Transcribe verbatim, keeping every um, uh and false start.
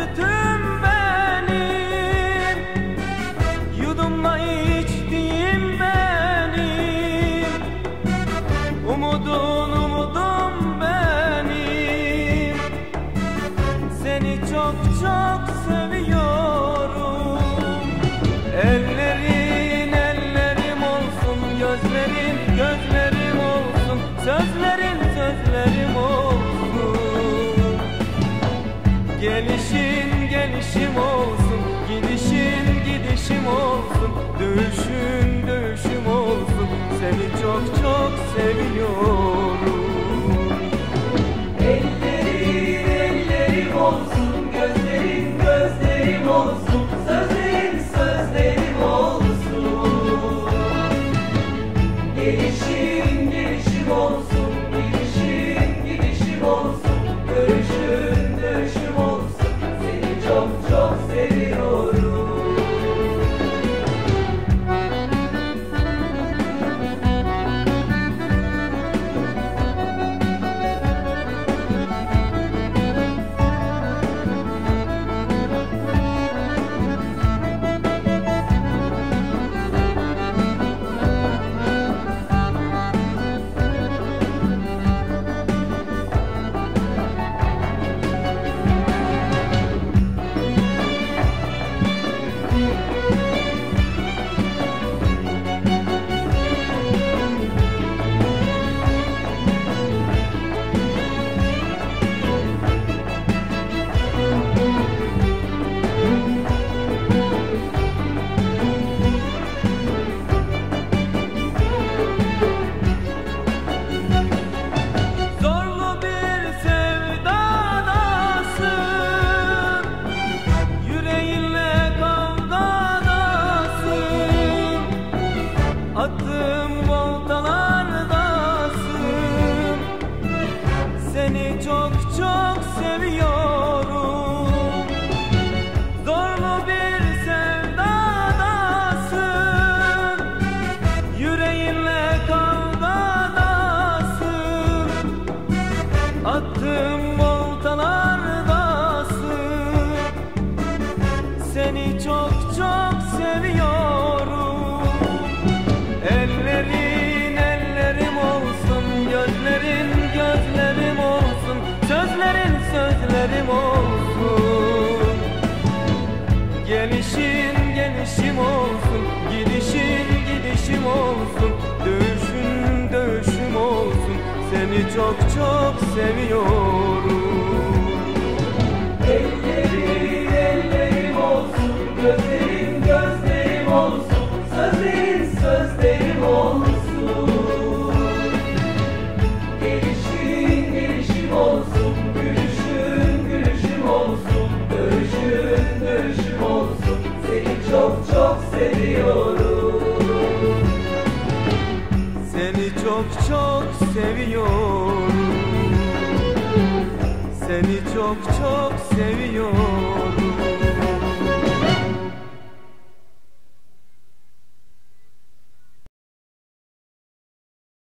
sütüm benim, yudumla içtiğim benim, umudun umudum benim. Seni çok çok seviyorum. Ellerin ellerim olsun, gözlerin gözlerim olsun, sözlerin sözlerim olsun. Gelişin gelişim olsun, gidişin gidişim olsun, dövüşün dövüşüm olsun. Seni çok çok seviyorum. Ellerin ellerim olsun, gözlerin gözlerim olsun, sözlerin sözlerim olsun. Gelişin gelişim olsun, gidişin gidişim olsun, dövüşün dövüşüm olsun. Seni çok çok seviyorum. Attığım voltalardasın. Seni çok çok seviyorum. Zorlu bir sevdadasın, yüreğinle kavgadasın. Attığım voltalardasın. Seni çok çok seviyorum. Ellerin ellerim olsun, gözlerin gözlerim olsun, sözlerin sözlerim olsun. Gelişin gelişim olsun, gidişin gidişim olsun, dövüşün dövüşüm olsun. Seni çok çok seviyorum. Ellerin ellerim olsun, gözlerin gözlerim olsun, sözlerin sözlerim olsun. Gelişin gelişim olsun, gülüşün gülüşüm olsun, dövüşün dövüşüm olsun. Seni çok çok seviyorum. Seni çok çok seviyorum. Seni çok çok seviyorum.